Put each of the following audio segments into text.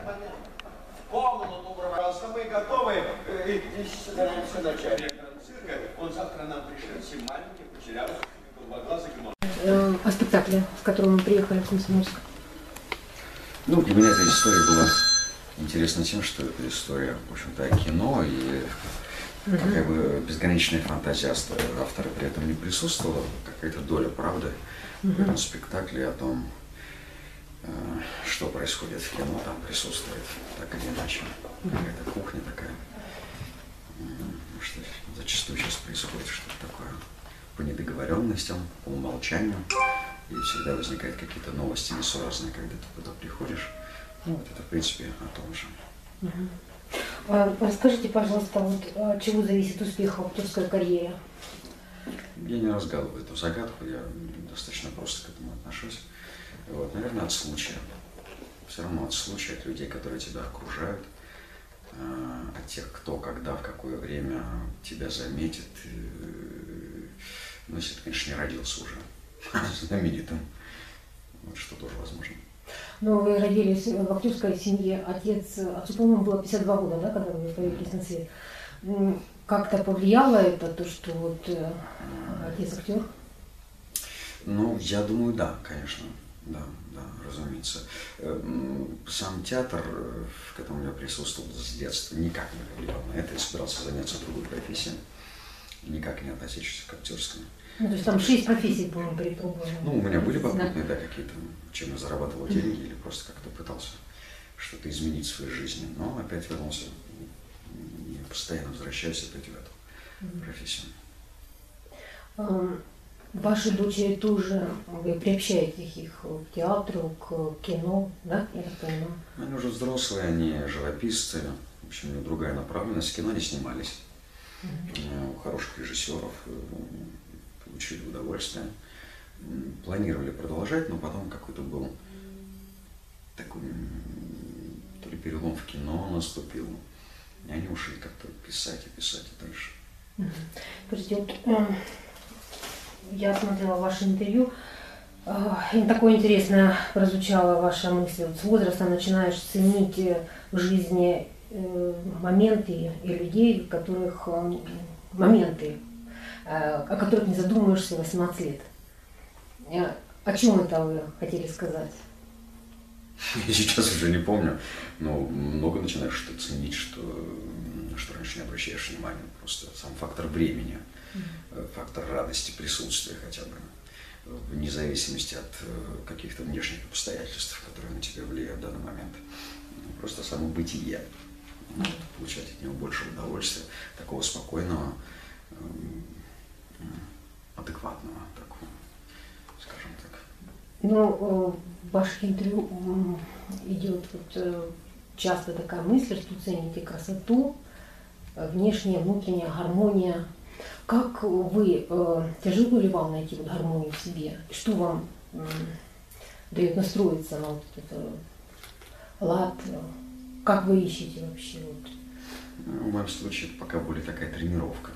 Комнату, пожалуйста, мы готовы и собираемся начать. Цирка, он завтра нам пришлет 7 маленьких, кучерявых, голубоглазых и о спектакле, с которым мы приехали в Комсомольск. Ну, для меня эта история была интересна тем, что это история, в общем-то, о кино, и какая бы безграничная фантазия автора при этом не присутствовала, какая-то доля правды в этом спектакле о том, что происходит в кино, там присутствует, так или иначе. Какая-то кухня такая. Что зачастую сейчас происходит что-то такое по недоговоренностям, по умолчанию. И всегда возникают какие-то новости несуразные, когда ты туда приходишь. Ну, вот это, в принципе, о том же. Расскажите, пожалуйста, вот от чего зависит успех в актерской карьере? Я не разгадываю эту загадку, я достаточно просто к этому отношусь. Вот, наверное, от случая. Все равно от случая, от людей, которые тебя окружают, от тех, кто, когда, в какое время тебя заметит. Ну, если ты, конечно, не родился уже знаменитым, вот, что тоже возможно. Но вы родились в актерской семье, отцу, по-моему, было 52 года, да, когда вы появились на свет. Как-то повлияло это, то, что вот отец актер? Ну, я думаю, да, конечно. Да, разумеется. Сам театр, в котором я присутствовал с детства, никак не повлиял на это. Я собирался заняться другой профессией, никак не относящейся к актерской. Ну, то есть там 6 профессий, по-моему, перепробовали. Ну, у меня были попутные, да, какие-то, чем я зарабатывал деньги или просто как-то пытался что-то изменить в своей жизни. Но опять вернулся и постоянно возвращаюсь опять в эту профессию. Ваши дочери тоже, вы приобщаете их к театру, к кино, да, я так понимаю? Они уже взрослые, они живописцы, в общем, у них другая направленность. В кино не снимались. У хороших режиссеров получили удовольствие. Планировали продолжать, но потом какой-то был такой, то ли перелом в кино наступил. И они ушли как-то писать и дальше. Скажите, вот я смотрела ваше интервью, и такое интересное прозвучала ваша мысль. Вот с возраста начинаешь ценить в жизни моменты и людей, о которых не задумываешься 18 лет. О чем это вы хотели сказать? Я сейчас уже не помню, но много начинаешь что ценить, что раньше не обращаешь внимания. Просто сам фактор времени, фактор радости, присутствия хотя бы, вне зависимости от каких-то внешних обстоятельств, которые на тебя влияют в данный момент. Просто само бытие. Получать от него больше удовольствия, такого спокойного, адекватного, такого, скажем так. Ну, в ваших интервью идет вот часто такая мысль, что цените красоту, внешняя, внутренняя гармония. Как вы, тяжело ли вам найти вот гармонию в себе? Что вам дает настроиться на вот этот лад? Как вы ищете вообще? Вот? В моем случае это пока более такая тренировка.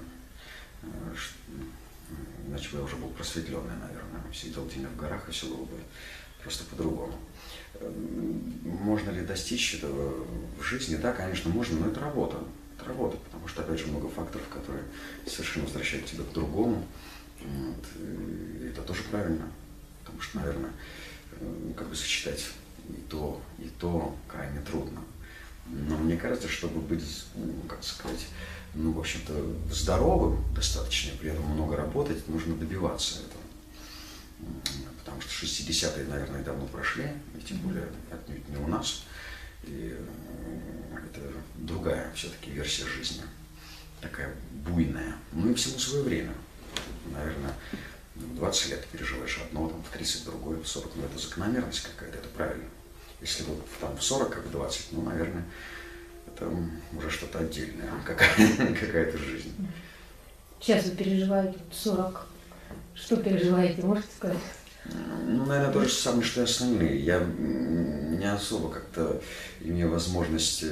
Иначе бы я уже был просветленный, наверное. Сидел где-то в горах, и все было бы просто по-другому. Можно ли достичь этого в жизни? Да, конечно, можно, но это работа. Это работа, потому что, опять же, много факторов, которые совершенно возвращают тебя к другому. Вот. И это тоже правильно, потому что, наверное, как бы сочетать и то крайне трудно. Но мне кажется, чтобы быть, как сказать, в общем-то, здоровым достаточно, при этом много работать, нужно добиваться этого. Потому что 60-е, наверное, давно прошли, и тем более отнюдь не у нас. И это другая все-таки версия жизни, такая буйная. Ну и всему свое время. Наверное, в 20 лет переживаешь одно, там, в 30 другое, в 40, ну это закономерность какая-то, это правильно. Если вот там в 40, как в 20, ну, наверное, это уже что-то отдельное, какая-то жизнь. Сейчас вы переживаете 40. Что переживаете, можете сказать? Ну, наверное, то же самое, что и остальные. Я не особо как-то имею возможность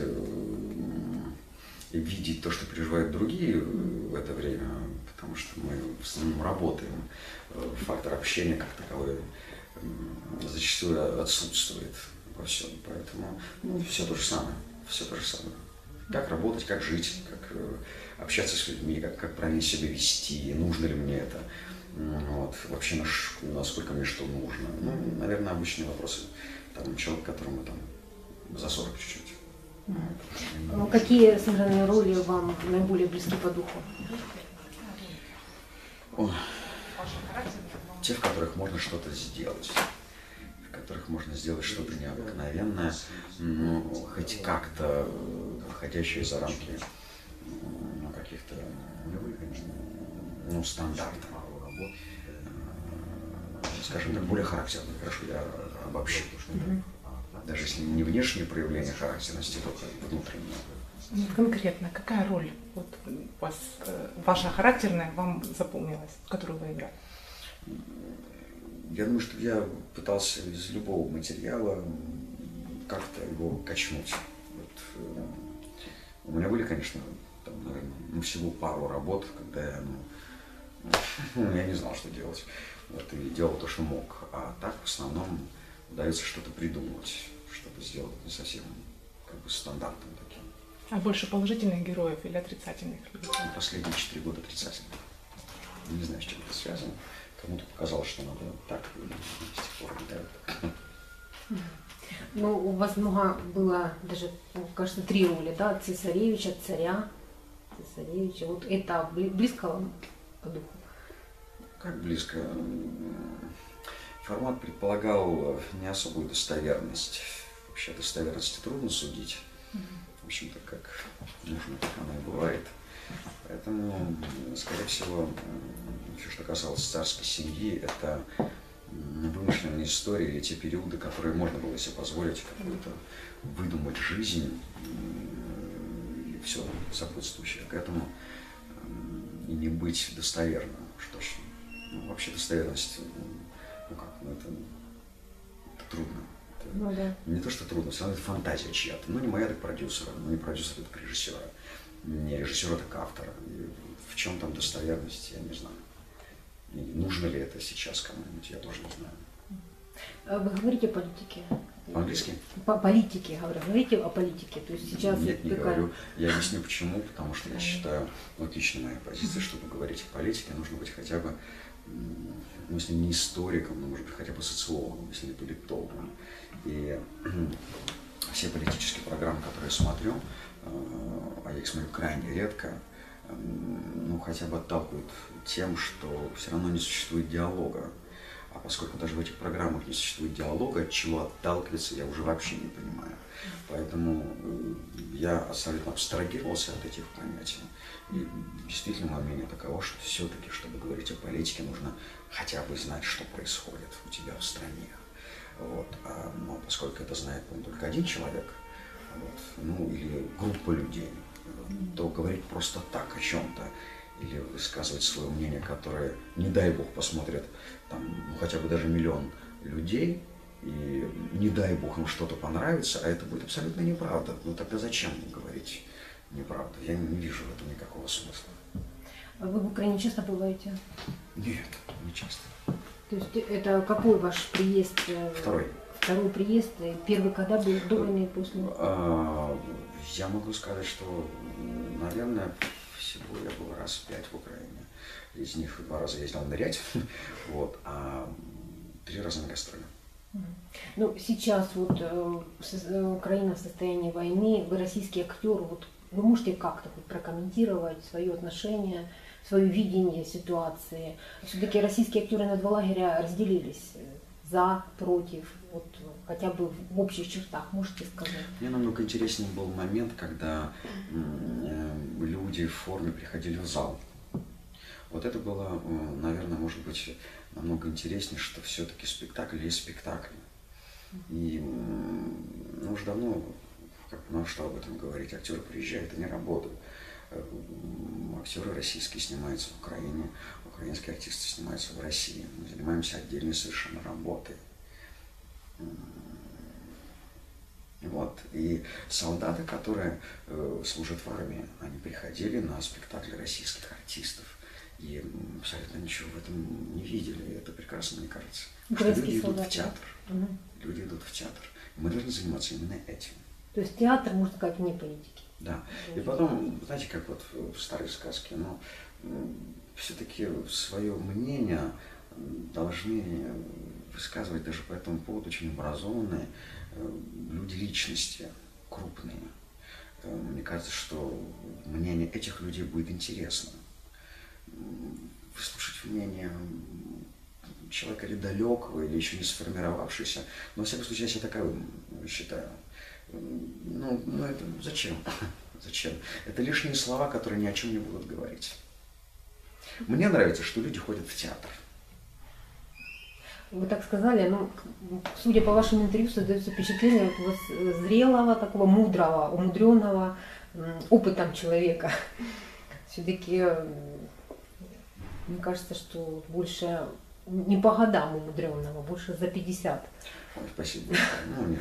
видеть то, что переживают другие в это время, потому что мы в основном работаем. Фактор общения как таковой зачастую отсутствует. во всем. Поэтому все то же самое. Все то же самое. Как работать, как жить, как общаться с людьми, как правильно себя вести, нужно ли мне это. Вот. Вообще, насколько мне что нужно. Ну, наверное, обычные вопросы. Там, человек, которому там за 40 чуть-чуть. Какие сыгранные роли вам наиболее близки по духу? Те, в которых можно что-то сделать. В которых можно сделать что-то необыкновенное, ну, хоть как-то выходящее за рамки каких-то стандартов. Скажем так, более характерных. Хорошо, я обобщу. Даже если не внешнее проявление характерности, то внутреннее. Конкретно, какая роль вот у вас, ваша характерная, вам запомнилась, которую вы играли? Я думаю, что я пытался из любого материала как-то его качнуть. Вот, у меня были, конечно, там, наверное, всего пару работ, когда я не знал, что делать. Вот, и делал то, что мог. А так, в основном, удается что-то придумывать, чтобы сделать не совсем как бы стандартным таким. А больше положительных героев или отрицательных людей? Последние 4 года отрицательных. Не знаю, с чем это связано. Кому-то показалось, что надо так, и с тех пор не так. Ну, у вас много было, даже, кажется, 3 роли, да? Цесаревича, царя, цесаревича. Вот это близко вам по духу? Как близко? Формат предполагал не особую достоверность. Вообще достоверности трудно судить. В общем-то, как нужно, так оно и бывает. Поэтому, скорее всего, все, что касалось царской семьи, это вымышленные истории или те периоды, которые можно было себе позволить какую-то выдумать жизнь и все сопутствующее к этому, и не быть достоверным, что ж. Ну, вообще достоверность, это трудно. Ну, да. Не то, что трудно, все равно это фантазия чья-то. Ну, не моя, так продюсера, ну, не продюсера, так режиссера. Не режиссера, так автора. И в чем там достоверность, я не знаю. И нужно ли это сейчас кому-нибудь, я тоже не знаю. Вы говорите о политике? По-английски? По политике, говорите о политике. То есть сейчас Нет, не такая... говорю. Я объясню почему, потому что я считаю, логичной моя позиция, чтобы говорить о политике, нужно быть хотя бы, ну, если не историком, но, может быть, хотя бы социологом, если не политологом. И все политические программы, которые я смотрю, а я их смотрю крайне редко, ну, хотя бы отталкивают тем, что все равно не существует диалога. А поскольку даже в этих программах не существует диалога, от чего отталкиваться, я уже вообще не понимаю. Поэтому я абсолютно абстрагировался от этих понятий. И действительно, мое мнение таково, что все-таки, чтобы говорить о политике, нужно хотя бы знать, что происходит у тебя в стране. Вот. Но поскольку это знает только один человек, вот, ну, или группа людей, то говорить просто так о чем-то или высказывать свое мнение, которое, не дай бог, посмотрят там, ну, хотя бы даже 1 миллион людей, и не дай бог им что-то понравится, а это будет абсолютно неправда. Ну тогда зачем говорить неправду? Я не вижу в этом никакого смысла. А вы в Украине часто бываете? Нет, не часто. То есть это какой ваш приезд? Второй. Второй приезд. Первый когда был, до войны и после? Я могу сказать, что, наверное, всего я был раз 5 в Украине. Из них 2 раза ездил нырять, вот, а 3 раза на гастроли. Ну, сейчас вот Украина в состоянии войны, вы российский актер, вот вы можете как-то прокомментировать свое отношение, свое видение ситуации? Все-таки российские актеры на 2 лагеря разделились за, против, вот хотя бы в общих чертах, можете сказать? Мне намного интереснее был момент, когда люди в форме приходили в зал. Вот это было, наверное, может быть, намного интереснее, что все-таки спектакль есть спектакль. И уже давно, ну что об этом говорить, актеры приезжают, они работают. Актеры российские снимаются в Украине, украинские артисты снимаются в России. Мы занимаемся отдельной совершенно работой. Вот. И солдаты, которые служат в армии, они приходили на спектакли российских артистов. И абсолютно ничего в этом не видели. И это прекрасно, мне кажется. Что люди идут в театр. Люди идут в театр. Мы должны заниматься именно этим. То есть театр, можно сказать, вне политики. Да. И потом, знаете, как вот в старой сказке, все-таки свое мнение должны высказывать даже по этому поводу очень образованные люди, личности, крупные. Мне кажется, что мнение этих людей будет интересно. Выслушать мнение человека или далекого, или еще не сформировавшегося, но, во всяком случае, я себя таковым считаю. Это зачем? Зачем? Это лишние слова, которые ни о чем не будут говорить. Мне нравится, что люди ходят в театр. Вы так сказали, но, судя по вашему интервью, создается впечатление у вас зрелого, такого мудрого, умудренного опытом человека. Все-таки, мне кажется, что больше не по годам умудренного, больше за 50. Ой, спасибо. Нет,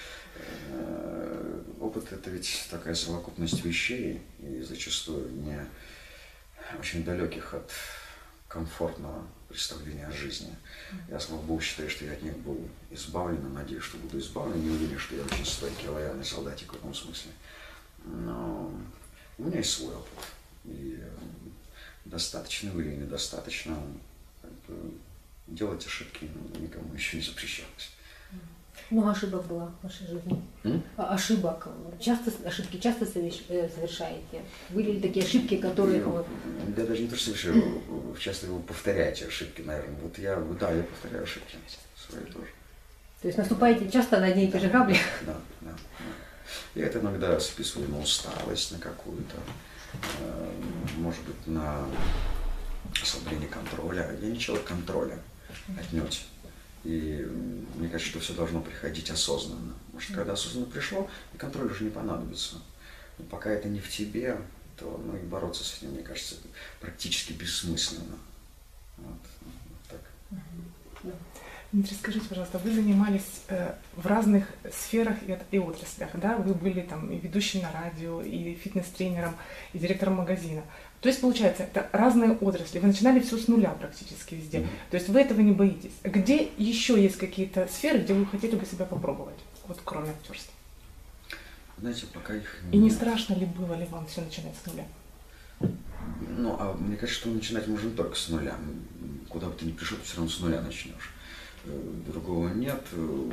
опыт — это ведь такая совокупность вещей, и зачастую не очень далеких от комфортного представления о жизни. Я, слава Богу, считаю, что я от них был избавлен, и надеюсь, что буду избавлен. Не уверен, что я очень стойкий, лояльный солдатик в этом смысле. Но у меня есть свой опыт. И достаточно или недостаточно делать ошибки никому еще не запрещалось. Много ошибок было в вашей жизни? Ошибок. Ошибки часто совершаете? Были ли такие ошибки, которые... Я даже не то, что совершаю, часто вы повторяете ошибки, наверное. Я повторяю ошибки свои тоже. То есть наступаете часто на одни и те же грабли? Да. Я это иногда списываю на усталость, на какую-то, может быть, на ослабление контроля. Я не человек контроля, отнюдь. И мне кажется, что все должно приходить осознанно. Потому что когда осознанно пришло, и контроль уже не понадобится. Но пока это не в тебе, то и бороться с этим, мне кажется, практически бессмысленно. Вот так. Дмитрий, скажите, пожалуйста, вы занимались в разных сферах и отраслях, да? Вы были там и ведущим на радио, и фитнес-тренером, и директором магазина. То есть, получается, это разные отрасли. Вы начинали все с нуля практически везде. То есть вы этого не боитесь. Где еще есть какие-то сферы, где вы хотели бы себя попробовать, вот кроме актерства? Знаете, пока их И не страшно ли было ли вам все начинать с нуля? Мне кажется, что начинать можно только с нуля. Куда бы ты ни пришел, ты все равно с нуля начнешь. Другого нет.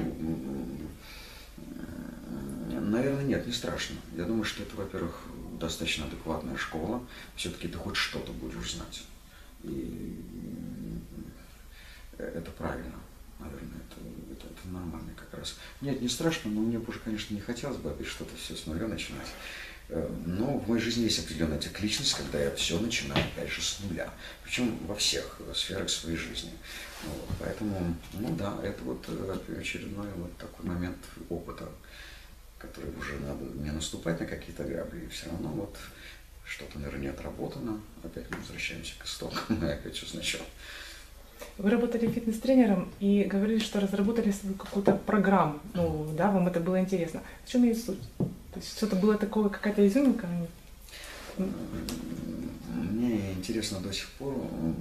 Наверное, нет, не страшно. Я думаю, что это, во-первых, достаточно адекватная школа. Все-таки ты хоть что-то будешь знать. И это правильно. Наверное, это нормально как раз. Нет, не страшно, но мне бы уже, конечно, не хотелось бы опять что-то все с нуля начинать. Но в моей жизни есть определенная цикличность, когда я все начинаю, опять же, с нуля. Причем во всех сферах своей жизни. Поэтому, это очередной такой момент опыта, который уже надо не наступать на какие-то грабли, и все равно что-то, наверное, не отработано. Опять мы возвращаемся к истокам, и опять все сначала. Вы работали фитнес-тренером и говорили, что разработали свою какую-то программу. Вам это было интересно. В чем ее суть? То есть что-то было такое, какая-то изюминка? Мне интересно до сих пор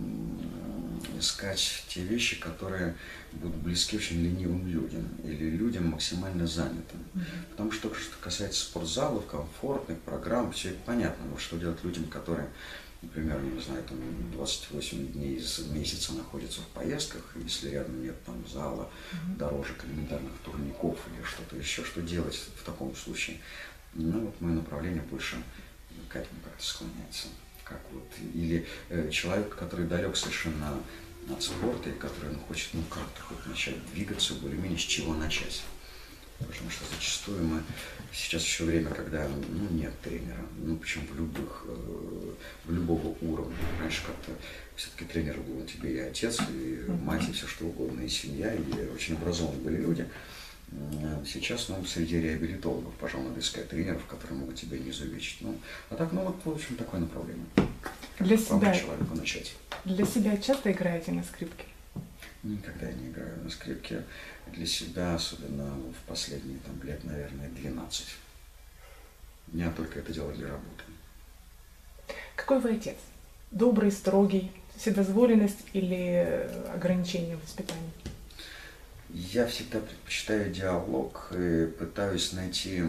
искать те вещи, которые будут близки очень ленивым людям или людям максимально занятым. Потому что, что касается спортзалов, комфортных программ, все это понятно. Но что делать людям, которые, например, 28 дней из месяца находятся в поездках, если рядом нет зала, дорожек, элементарных турников или что-то еще, что делать в таком случае? Мое направление больше к этому как-то склоняется. Или человек, который далек совершенно от спорта, и который хочет как-то хоть начать двигаться, более-менее с чего начать. Потому что зачастую мы сейчас еще время, когда нет тренера, причем в любого уровня. Раньше как-то все-таки тренер был тебе и отец, и мать, и все что угодно, и семья, и очень образованные были люди. Сейчас среди реабилитологов, пожалуй, надо искать тренеров, которые могут тебя не изувечить. В общем, такое направление. Для себя человеку начать. Для себя часто играете на скрипке? Никогда я не играю на скрипке. Для себя, особенно в последние лет, наверное, 12. Я только это делаю для работы. Какой вы отец? Добрый, строгий, вседозволенность или ограничения в воспитании? Я всегда предпочитаю диалог и пытаюсь найти...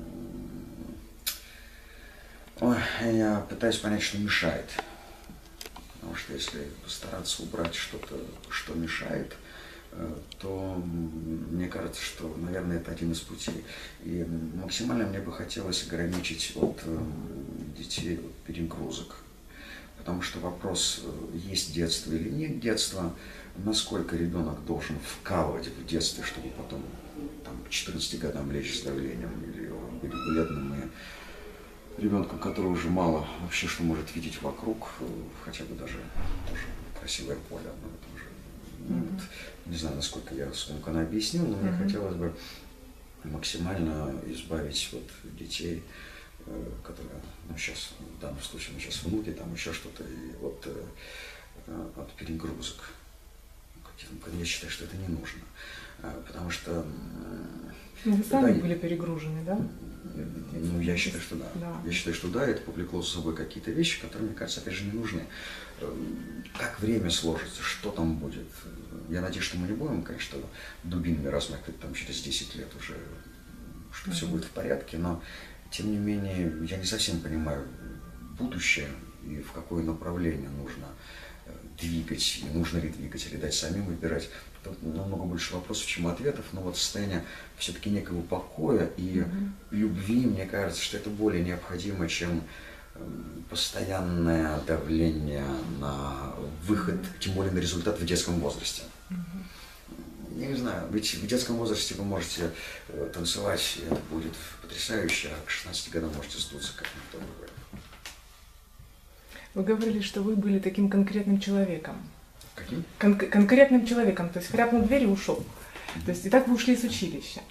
я пытаюсь понять, что мешает. Потому что если постараться убрать что-то, что мешает, то мне кажется, что, наверное, это один из путей. И максимально мне бы хотелось ограничить от детей от перегрузок. Потому что вопрос, есть детство или нет детства, насколько ребенок должен вкалывать в детстве, чтобы потом там, к 14 годам лечь с давлением или быть бледным и ребенком, который уже мало вообще что может видеть вокруг, хотя бы даже тоже красивое поле, но это уже, вот, не знаю, насколько я скомканно объяснил, но мне хотелось бы максимально избавить вот детей, которые, ну, сейчас, в данном случае, ну, сейчас внуки, там еще что-то, и вот от перегрузок. Я считаю, что это не нужно, потому что... Вы сами были перегружены, да? Ну, я считаю, что да. Я считаю, что да, это повлекло за собой какие-то вещи, которые, мне кажется, опять же, не нужны. Как время сложится, что там будет? Я надеюсь, что мы не будем, конечно, дубинами размахивать там через 10 лет уже, что все будет в порядке, но, тем не менее, я не совсем понимаю будущее и в какое направление нужно двигать, и нужно ли двигать, или дать самим выбирать. Тут намного больше вопросов, чем ответов, но вот состояние все-таки некого покоя и любви, мне кажется, что это более необходимо, чем постоянное давление на выход, тем более на результат в детском возрасте. Я не знаю, ведь в детском возрасте вы можете танцевать, и это будет потрясающе, а к 16 годам можете сдуться, как никто другой. Вы говорили, что вы были таким конкретным человеком. Каким? Конкретным человеком, то есть хряпнул дверь и ушел. То есть и так вы ушли из училища.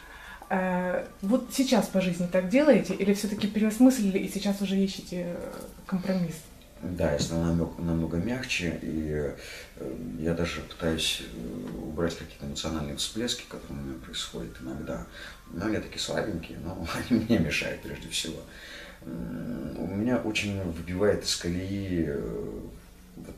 Вот сейчас по жизни так делаете или все-таки переосмыслили и сейчас уже ищете компромисс? Да, я стал намного мягче, и я даже пытаюсь убрать какие-то эмоциональные всплески, которые у меня происходят иногда. Но они такие слабенькие, но они мне мешают прежде всего. У меня очень выбивает из колеи, вот,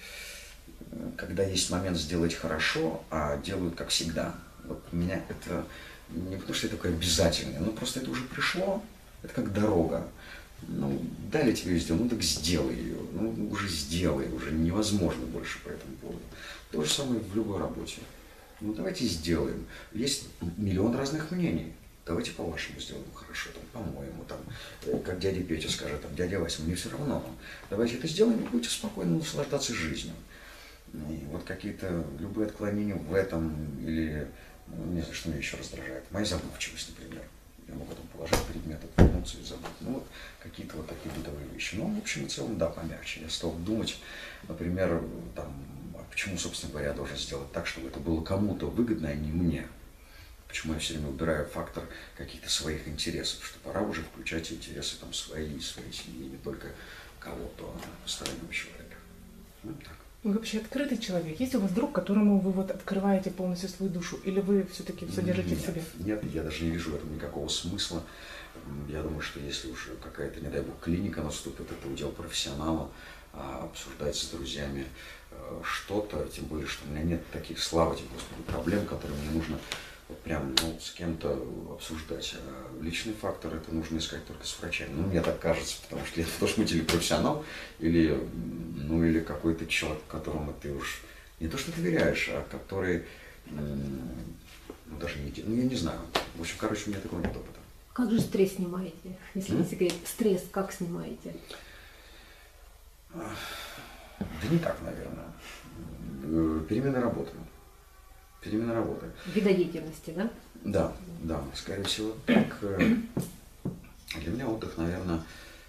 когда есть момент сделать хорошо, а делают как всегда. Вот меня это не потому, что это такое обязательное, но просто это уже пришло, это как дорога. Ну, дали тебе ее сделать, ну так сделай ее, ну уже сделай, уже невозможно больше по этому поводу. То же самое в любой работе. Ну давайте сделаем. Есть миллион разных мнений. Давайте по-вашему сделаем хорошо, там, по-моему, там, как дядя Петя скажет, там, дядя Вася, мне все равно. Давайте это сделаем и будете спокойно наслаждаться жизнью. И вот какие-то любые отклонения в этом, или, ну, не знаю, что меня еще раздражает. Моя забывчивость, например. Я могу там положить предмет, отвернуться и забыть. Ну вот какие-то вот такие бытовые вещи. Ну, в общем и целом, да, помягче. Я стал думать, например, там, а почему, собственно говоря, я должен сделать так, чтобы это было кому-то выгодно, а не мне. Почему я все время убираю фактор каких-то своих интересов, что пора уже включать интересы там своей семьи, не только кого-то, а постороннего человека. Ну, так. Вы вообще открытый человек? Есть у вас друг, которому вы вот открываете полностью свою душу? Или вы все-таки все держите в себе? Нет, я даже не вижу в этом никакого смысла. Я думаю, что если уж какая-то, не дай бог, клиника наступит, это удел профессионала, обсуждать с друзьями что-то, тем более, что у меня нет таких, слава тебе, Господи, проблем, которые мне нужно вот прям, ну, с кем-то обсуждать. А личный фактор это нужно искать только с врачами. Ну, мне так кажется, потому что это должен быть или профессионал, или, ну, или какой-то человек, которому ты уж не то что доверяешь, а который, ну, даже не, ну, я не знаю. В общем, короче, у меня такого нет опыта. Как же стресс снимаете? Если не секрет, стресс как снимаете? Да никак, наверное. Перемена работы. Перемена работы. Видодеятельности, да? Да, да, скорее всего так. Для меня отдых, наверное,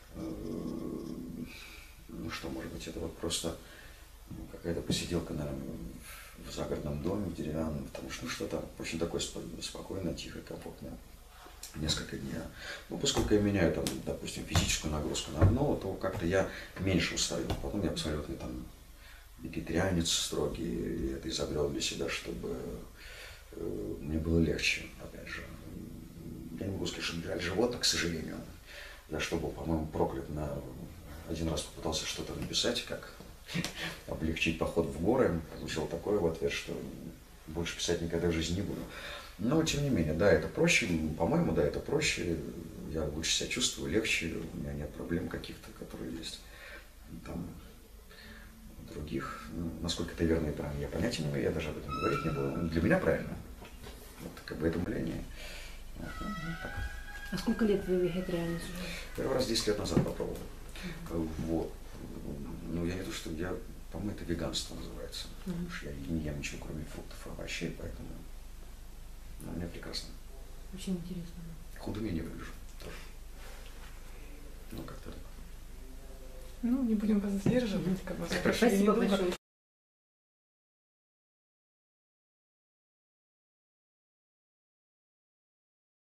ну что, может быть, это вот просто какая-то посиделка, наверное, в загородном доме, в деревянном, потому что, ну, что-то очень такое спокойное, тихое, комфортное. Несколько дней. Ну, поскольку я меняю, там, допустим, физическую нагрузку на одно, то как-то я меньше устаю. Потом я абсолютно там вегетарианец строгий, и это изобрел для себя, чтобы мне было легче, опять же. Я не могу сказать, что убирать животных, к сожалению, за что был, по-моему, проклят. Один раз попытался что-то написать, как облегчить поход в горы, получил такое в ответ, что больше писать никогда в жизни не буду. Но, тем не менее, да, это проще, по-моему, да, это проще, я лучше себя чувствую, легче, у меня нет проблем каких-то, которые есть там у других. Ну, насколько это верно и правильно, я понятия не имею, я даже об этом говорить не буду. Для меня правильно. Вот, как бы это мнение. Вот, ну, так. А сколько лет вы вегетарианец уже? Первый раз 10 лет назад попробовал. Вот. Ну, я не то, что я, по-моему, это веганство называется. Потому что я не ем ничего, кроме фруктов и овощей, поэтому мне прекрасно. Очень интересно. Худым я не выгляжу тоже. Ну, как-то так. Ну, не будем вас задерживать, как бы, Спасибо большое.